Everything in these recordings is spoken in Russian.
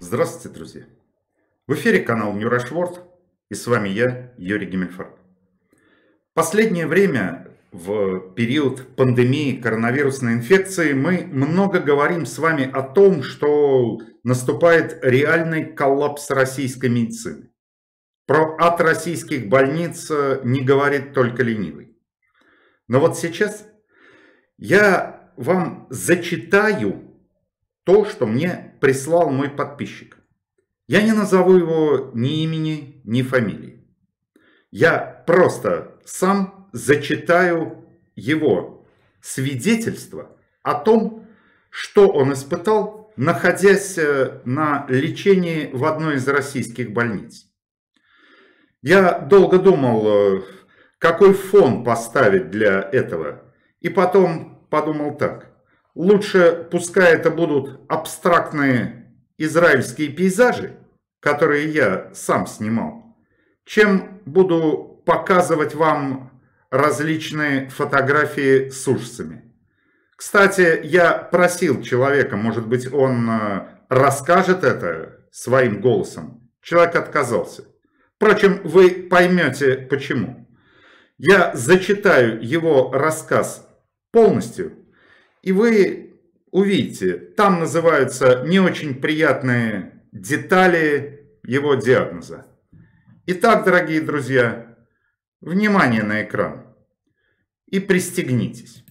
Здравствуйте, друзья! В эфире канал Нюрашворд, и с вами я, Юрий Гиммельфарб. Последнее время, в период пандемии коронавирусной инфекции, мы много говорим с вами о том, что наступает реальный коллапс российской медицины. Про ад российских больниц не говорит только ленивый. Но вот сейчас я вам зачитаю то, что мне прислал мой подписчик. Я не назову его ни имени, ни фамилии. Я просто сам зачитаю его свидетельство о том, что он испытал, находясь на лечении в одной из российских больниц. Я долго думал, какой фон поставить для этого, и потом подумал так. Лучше пускай это будут абстрактные израильские пейзажи, которые я сам снимал, чем буду показывать вам различные фотографии с ужасами. Кстати, я просил человека, может быть, он расскажет это своим голосом. Человек отказался. Впрочем, вы поймете почему. Я зачитаю его рассказ полностью, и вы увидите, там называются не очень приятные детали его диагноза. Итак, дорогие друзья, внимание на экран и пристегнитесь.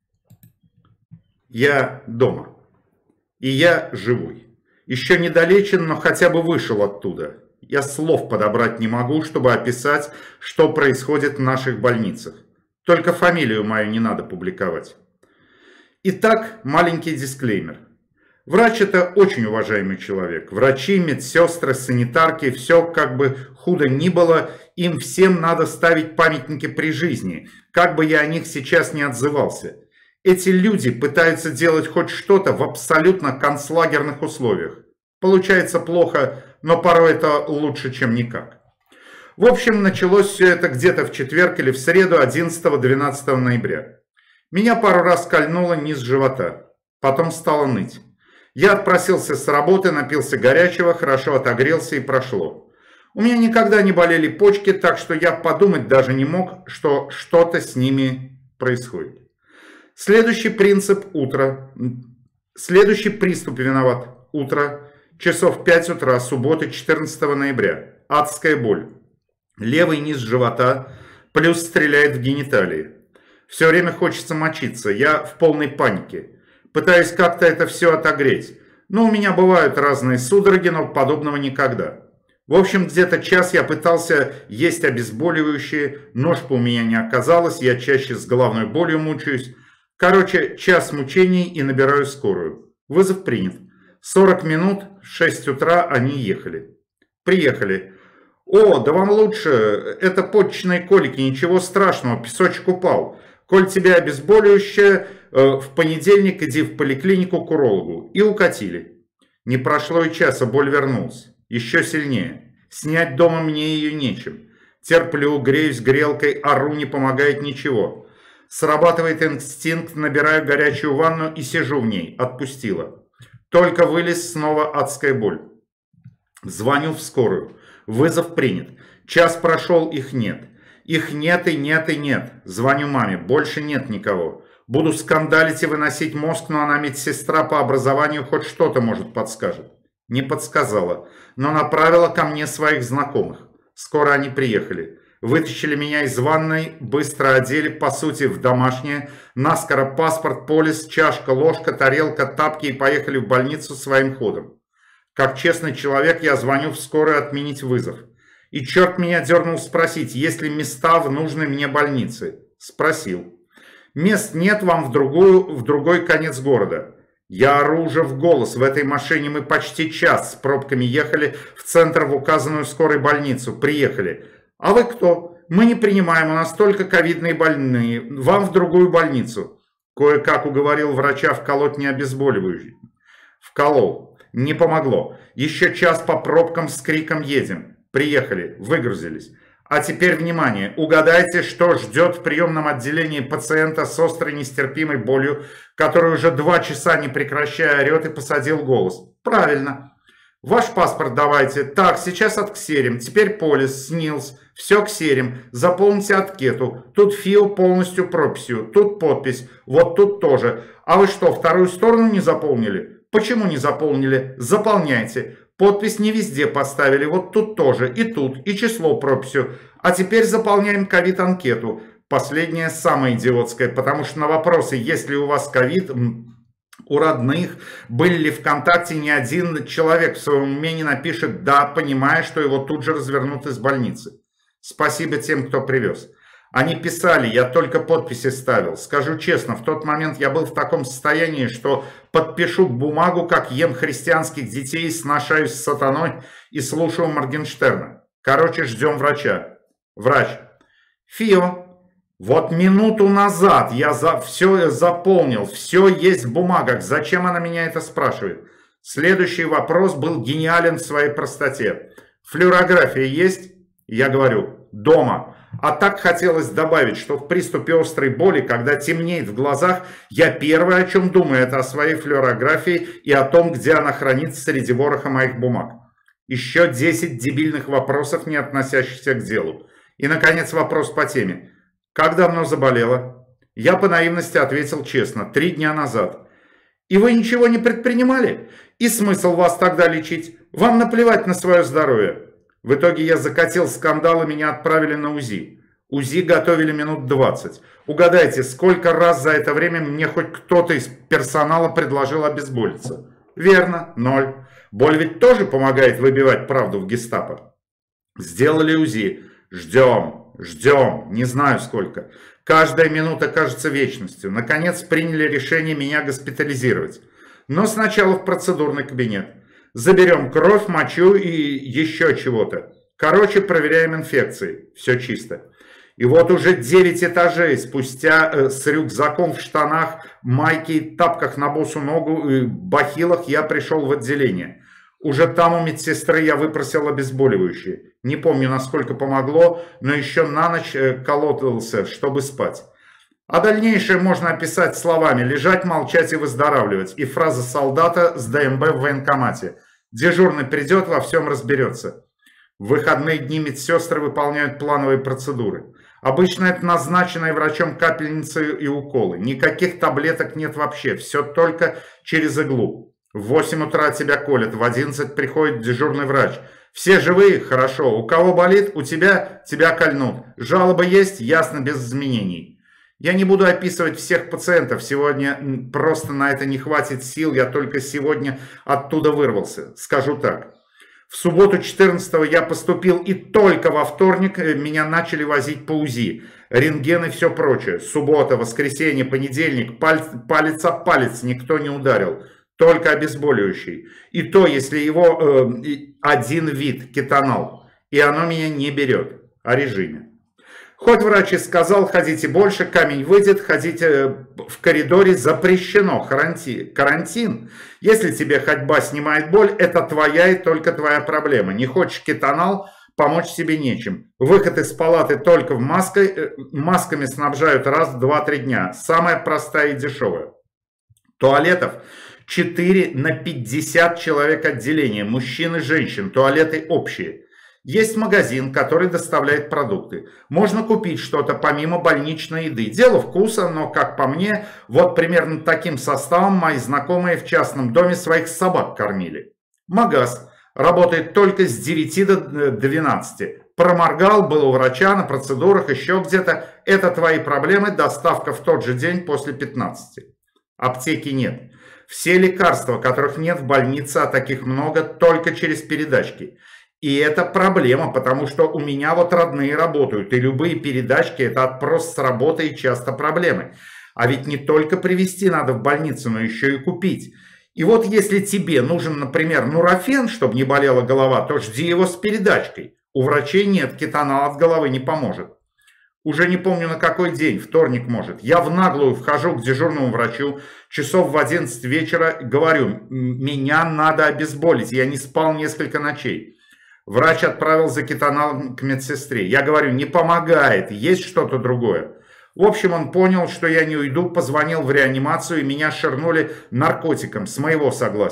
Я дома, и я живой. Еще не долечен, но хотя бы вышел оттуда. Я слов подобрать не могу, чтобы описать, что происходит в наших больницах. Только фамилию мою не надо публиковать. Итак, маленький дисклеймер. Врач – это очень уважаемый человек. Врачи, медсестры, санитарки, все как бы худо ни было, им всем надо ставить памятники при жизни, как бы я о них сейчас не отзывался. Эти люди пытаются делать хоть что-то в абсолютно концлагерных условиях. Получается плохо, но порой это лучше, чем никак. В общем, началось все это где-то в четверг или в среду 11-12 ноября. Меня пару раз кольнуло низ живота, потом стало ныть. Я отпросился с работы, напился горячего, хорошо отогрелся и прошло. У меня никогда не болели почки, так что я подумать даже не мог, что что-то с ними происходит. Следующий приступ виноват. Утро, часов 5 утра, субботы 14 ноября. Адская боль. Левый низ живота, плюс стреляет в гениталии. Все время хочется мочиться, я в полной панике. Пытаюсь как-то это все отогреть. Но у меня бывают разные судороги, но подобного никогда. В общем, где-то час я пытался есть обезболивающие, ножка у меня не оказалась, я чаще с головной болью мучаюсь. Короче, час мучений и набираю скорую. Вызов принят. 40 минут, в 6 утра они ехали. Приехали. О, да вам лучше, это почечные колики, ничего страшного, песочек упал. Коль тебе обезболивающее, в понедельник иди в поликлинику к урологу. И укатили. Не прошло и часа, боль вернулась. Еще сильнее. Снять дома мне ее нечем. Терплю, греюсь грелкой, ору, не помогает ничего. Срабатывает инстинкт, набираю горячую ванну и сижу в ней. Отпустила. Только вылез, снова адская боль. Звоню в скорую. Вызов принят. Час прошел, их нет. Их нет и нет и нет. Звоню маме. Больше нет никого. Буду скандалить и выносить мозг, но она медсестра по образованию, хоть что-то может подскажет. Не подсказала, но направила ко мне своих знакомых. Скоро они приехали. Вытащили меня из ванной, быстро одели, по сути, в домашнее. Наскоро паспорт, полис, чашка, ложка, тарелка, тапки и поехали в больницу своим ходом. Как честный человек, я звоню в скорую отменить вызов. И черт меня дернул спросить, есть ли места в нужной мне больнице. Спросил. Мест нет, вам в другой конец города. Я ору уже в голос. В этой машине мы почти час с пробками ехали в центр в указанную скорой больницу. Приехали. А вы кто? Мы не принимаем, у нас только ковидные больные. Вам в другую больницу. Кое-как уговорил врача вколоть не обезболивающий. Вколол. Не помогло. Еще час по пробкам с криком едем. Приехали, выгрузились. А теперь внимание, угадайте, что ждет в приемном отделении пациента с острой нестерпимой болью, который уже 2 часа не прекращая орет и посадил голос. Правильно. Ваш паспорт давайте. Так, сейчас отксерим. Теперь полис, СНИЛС. Все ксерим. Заполните анкету. Тут ФИО полностью прописью. Тут подпись. Вот тут тоже. А вы что, вторую сторону не заполнили? Почему не заполнили? Заполняйте. Подпись не везде поставили. Вот тут тоже. И тут. И число прописью. А теперь заполняем ковид-анкету. Последнее самое идиотское. Потому что на вопросы, есть ли у вас ковид... У родных, были ли в контакте, ни один человек в своем уме не напишет «да», понимая, что его тут же развернут из больницы. Спасибо тем, кто привез. Они писали, я только подписи ставил. Скажу честно, в тот момент я был в таком состоянии, что подпишу бумагу, как ем христианских детей, сношаюсь с сатаной и слушаю Моргенштерна. Короче, ждем врача. Врач. ФИО. Вот минуту назад я все заполнил, все есть в бумагах. Зачем она меня это спрашивает? Следующий вопрос был гениален в своей простоте. Флюорография есть? Я говорю, дома. А так хотелось добавить, что в приступе острой боли, когда темнеет в глазах, я первое, о чем думаю, это о своей флюорографии и о том, где она хранится среди вороха моих бумаг. Еще 10 дебильных вопросов, не относящихся к делу. И, наконец, вопрос по теме. Как давно заболела? Я по наивности ответил честно, 3 дня назад. И вы ничего не предпринимали? И смысл вас тогда лечить? Вам наплевать на свое здоровье. В итоге я закатил скандал и меня отправили на УЗИ. УЗИ готовили минут 20. Угадайте, сколько раз за это время мне хоть кто-то из персонала предложил обезболиться? Верно, 0. Боль ведь тоже помогает выбивать правду в гестапо. Сделали УЗИ. Ждем, не знаю сколько. Каждая минута кажется вечностью. Наконец приняли решение меня госпитализировать. Но сначала в процедурный кабинет. Заберем кровь, мочу и еще чего-то. Короче, проверяем инфекции. Все чисто. И вот уже 9 этажей спустя с рюкзаком в штанах, майке и тапках на босу ногу и бахилах я пришел в отделение. Уже там у медсестры я выпросил обезболивающее. Не помню, насколько помогло, но еще на ночь колотился, чтобы спать. А дальнейшее можно описать словами «лежать, молчать и выздоравливать» и фраза солдата с ДМБ в военкомате. Дежурный придет, во всем разберется. В выходные дни медсестры выполняют плановые процедуры. Обычно это назначенные врачом капельницы и уколы. Никаких таблеток нет вообще, все только через иглу. В 8 утра тебя колят, в 11 приходит дежурный врач. Все живые? Хорошо. У кого болит? У тебя? Тебя кольнут. Жалоба есть? Ясно, без изменений. Я не буду описывать всех пациентов. Сегодня просто на это не хватит сил. Я только сегодня оттуда вырвался. Скажу так. В субботу 14-го я поступил, и только во вторник меня начали возить по УЗИ. Рентген и все прочее. Суббота, воскресенье, понедельник. Палец о палец никто не ударил. Только обезболивающий. И то, если его один вид, кетонал. И оно меня не берет. О режиме. Хоть врач и сказал, ходите больше, камень выйдет, ходите в коридоре запрещено. Карантин. Если тебе ходьба снимает боль, это твоя и только твоя проблема. Не хочешь кетонал, помочь тебе нечем. Выход из палаты только в маске. Масками снабжают раз в 2-3 дня. Самая простая и дешевая. Туалетов 4 на 50 человек отделения, мужчин и женщин, туалеты общие. Есть магазин, который доставляет продукты. Можно купить что-то помимо больничной еды. Дело вкуса, но, как по мне, вот примерно таким составом мои знакомые в частном доме своих собак кормили. Магаз работает только с 9 до 12. Проморгал, был у врача, на процедурах, еще где-то. Это твои проблемы, доставка в тот же день после 15. Аптеки нет. Все лекарства, которых нет в больнице, а таких много, только через передачки. И это проблема, потому что у меня вот родные работают, и любые передачки – это отпрос с работы и часто проблемы. А ведь не только привезти надо в больницу, но еще и купить. И вот если тебе нужен, например, нурофен, чтобы не болела голова, то жди его с передачкой. У врачей нет, кетонал от головы не поможет. Уже не помню на какой день, вторник может. Я в наглую вхожу к дежурному врачу, часов в 11 вечера, говорю, меня надо обезболить, я не спал несколько ночей. Врач отправил за кетоналом к медсестре. Я говорю, не помогает, есть что-то другое. В общем, он понял, что я не уйду, позвонил в реанимацию, и меня ширнули наркотиком с моего согласия.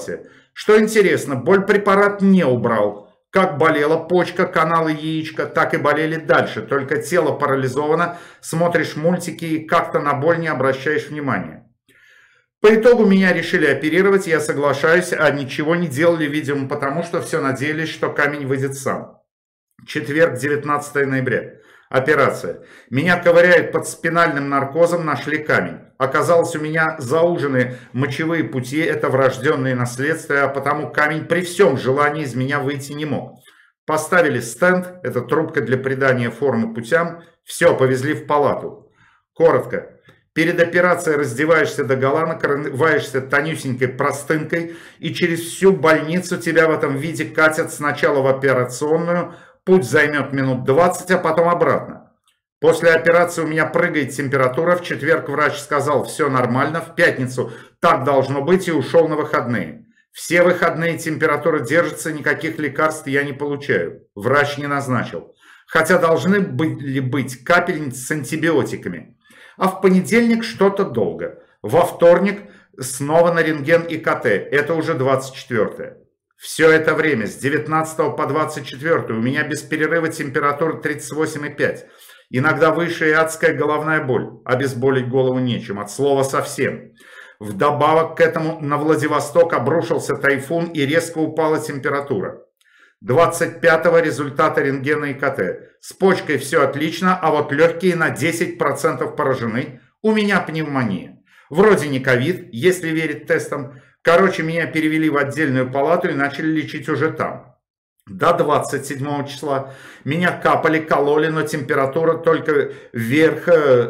Что интересно, боль препарат не убрал. Как болела почка, каналы яичка, так и болели дальше. Только тело парализовано, смотришь мультики и как-то на боль не обращаешь внимания. По итогу меня решили оперировать, я соглашаюсь, а ничего не делали, видимо, потому что все надеялись, что камень выйдет сам. Четверг, 19 ноября. Операция. Меня ковыряют под спинальным наркозом, нашли камень. Оказалось, у меня заужены мочевые пути, это врожденные наследства, а потому камень при всем желании из меня выйти не мог. Поставили стенд, это трубка для придания формы путям, все, повезли в палату. Коротко. Перед операцией раздеваешься догола, накрываешься тонюсенькой простынкой, и через всю больницу тебя в этом виде катят сначала в операционную. Путь займет минут 20, а потом обратно. После операции у меня прыгает температура. В четверг врач сказал, все нормально. В пятницу так должно быть, и ушел на выходные. Все выходные температура держится, никаких лекарств я не получаю. Врач не назначил. Хотя должны были быть капельницы с антибиотиками. А в понедельник что-то долго. Во вторник снова на рентген и КТ. Это уже 24-е. Все это время, с 19 по 24 у меня без перерыва температура 38,5. Иногда выше и адская головная боль. Обезболить голову нечем, от слова совсем. Вдобавок к этому на Владивосток обрушился тайфун и резко упала температура. 25-го результаты рентгена и КТ. С почкой все отлично, а вот легкие на 10% поражены. У меня пневмония. Вроде не ковид, если верить тестам. Короче, меня перевели в отдельную палату и начали лечить уже там. До 27 числа меня капали, кололи, но температура только вверх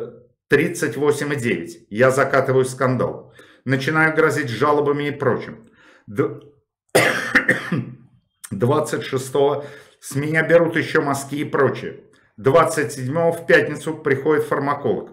38,9. Я закатываю скандал. Начинаю грозить жалобами и прочим. 26-го с меня берут еще мазки и прочее. 27-го в пятницу приходит фармаколог.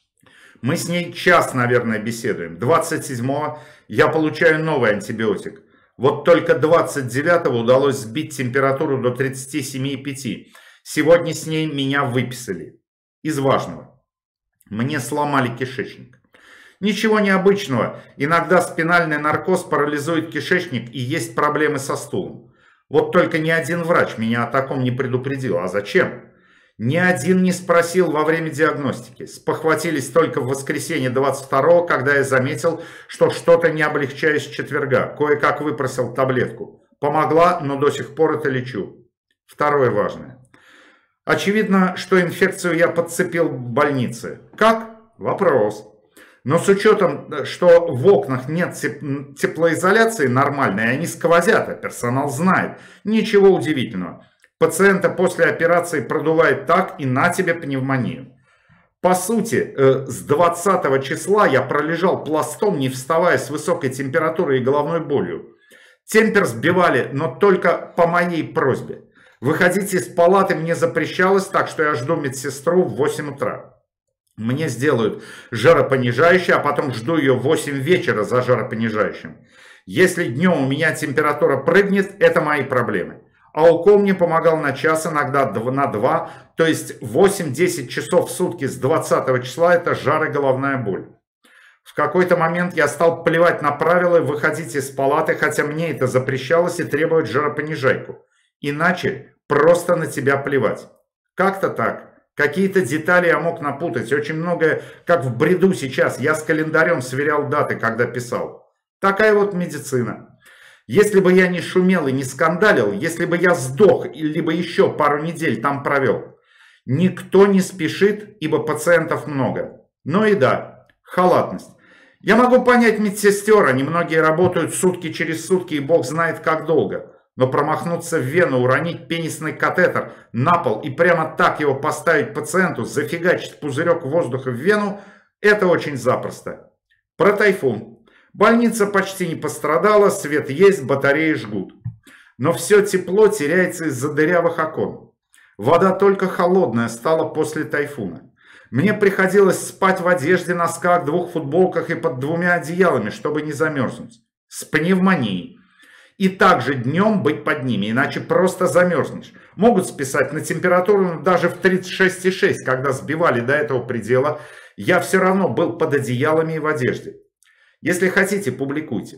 Мы с ней час, наверное, беседуем. 27-го я получаю новый антибиотик. Вот только 29-го удалось сбить температуру до 37,5. Сегодня с ней меня выписали. Из важного. Мне сломали кишечник. Ничего необычного. Иногда спинальный наркоз парализует кишечник и есть проблемы со стулом. Вот только ни один врач меня о таком не предупредил. А зачем? Ни один не спросил во время диагностики. Спохватились только в воскресенье 22-го, когда я заметил, что что-то не облегчаюсь с четверга. Кое-как выпросил таблетку. Помогла, но до сих пор это лечу. Второе важное. Очевидно, что инфекцию я подцепил в больнице. Как? Вопрос. Но с учетом, что в окнах нет теплоизоляции нормальной, они сквозят, а персонал знает. Ничего удивительного. Пациента после операции продувает так, и на тебе пневмонию. По сути, с 20 числа я пролежал пластом, не вставая, с высокой температурой и головной болью. Темпер сбивали, но только по моей просьбе. Выходить из палаты мне запрещалось, так что я жду медсестру в 8 утра. Мне сделают жаропонижающее, а потом жду ее в 8 вечера за жаропонижающим. Если днем у меня температура прыгнет, это мои проблемы. А укол мне помогал на час, иногда на 2, то есть 8-10 часов в сутки с 20 числа это жар и головная боль. В какой-то момент я стал плевать на правила и выходить из палаты, хотя мне это запрещалось и требовать жаропонижайку. Иначе просто на тебя плевать. Как-то так. Какие-то детали я мог напутать, очень многое, как в бреду сейчас. Я с календарем сверял даты, когда писал. Такая вот медицина. Если бы я не шумел и не скандалил, если бы я сдох, либо еще пару недель там провел. Никто не спешит, ибо пациентов много. Но и да, халатность. Я могу понять медсестер, они многие работают сутки через сутки, и бог знает как долго. Но промахнуться в вену, уронить пенисный катетер на пол и прямо так его поставить пациенту, зафигачить пузырек воздуха в вену, это очень запросто. Про тайфун. Больница почти не пострадала, свет есть, батареи жгут. Но все тепло теряется из-за дырявых окон. Вода только холодная стала после тайфуна. Мне приходилось спать в одежде, носках, 2 футболках и под 2 одеялами, чтобы не замерзнуть. С пневмонией. И также днем быть под ними, иначе просто замерзнешь. Могут списать на температуру даже в 36,6, когда сбивали до этого предела. Я все равно был под одеялами и в одежде. Если хотите, публикуйте.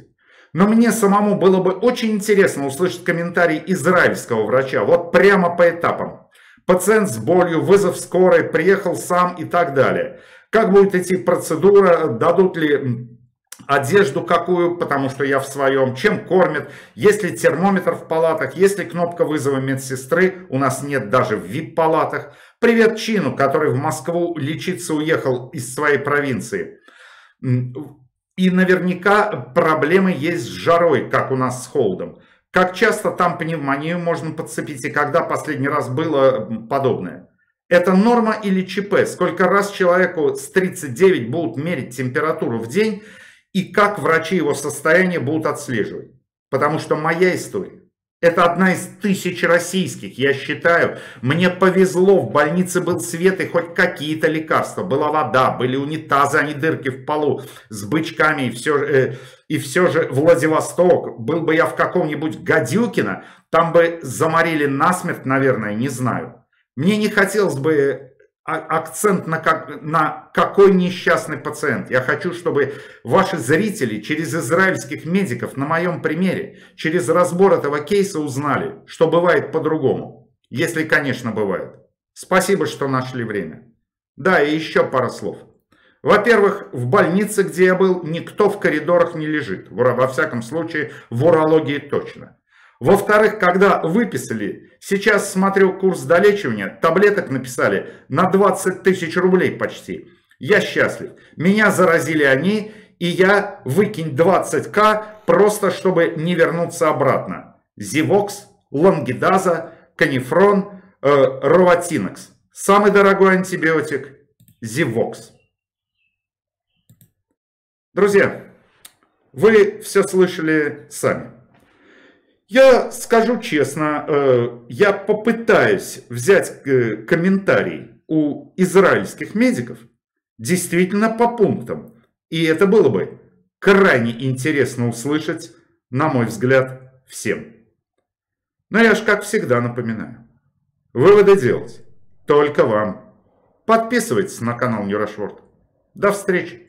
Но мне самому было бы очень интересно услышать комментарий израильского врача, вот прямо по этапам. Пациент с болью, вызов скорой, приехал сам и так далее. Как будет идти процедура, дадут ли одежду какую, потому что я в своем, чем кормят, есть ли термометр в палатах, есть ли кнопка вызова медсестры, у нас нет даже в VIP-палатах. Привет Чину, который в Москву лечиться уехал из своей провинции. И наверняка проблемы есть с жарой, как у нас с холодом. Как часто там пневмонию можно подцепить и когда последний раз было подобное? Это норма или ЧП? Сколько раз человеку с 39 будут мерить температуру в день и как врачи его состояние будут отслеживать? Потому что моя история. Это одна из 1000 российских, я считаю. Мне повезло, в больнице был свет и хоть какие-то лекарства. Была вода, были унитазы, а не дырки в полу с бычками. И все же Владивосток, был бы я в каком-нибудь Гадюкино, там бы заморили насмерть, наверное, не знаю. Мне не хотелось бы акцент на какой несчастный пациент. Я хочу, чтобы ваши зрители через израильских медиков на моем примере, через разбор этого кейса узнали, что бывает по-другому. Если, конечно, бывает. Спасибо, что нашли время. Да, и еще пара слов. Во-первых, в больнице, где я был, никто в коридорах не лежит. Во всяком случае, в урологии точно. Во-вторых, когда выписали, сейчас смотрю курс долечивания, таблеток написали на 20 000 рублей почти. Я счастлив. Меня заразили они, и я выкинь 20 000 просто, чтобы не вернуться обратно. Зивокс, лангидаза, канифрон, роватинокс. Самый дорогой антибиотик – Зивокс. Друзья, вы все слышали сами. Я скажу честно, я попытаюсь взять комментарий у израильских медиков действительно по пунктам. И это было бы крайне интересно услышать, на мой взгляд, всем. Но я же, как всегда, напоминаю. Выводы делать только вам. Подписывайтесь на канал Нейрошворд. До встречи.